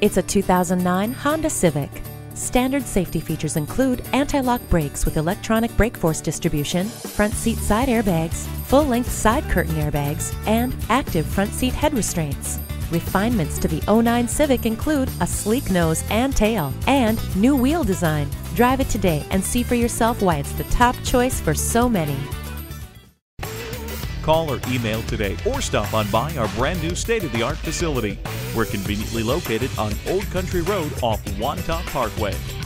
It's a 2009 Honda Civic. Standard safety features include anti-lock brakes with electronic brake force distribution, front seat side airbags, full-length side curtain airbags, and active front seat head restraints. Refinements to the '09 Civic include a sleek nose and tail and new wheel design. Drive it today and see for yourself why it's the top choice for so many. Call or email today or stop on by our brand new state-of-the-art facility. We're conveniently located on Old Country Road off Wantagh Parkway.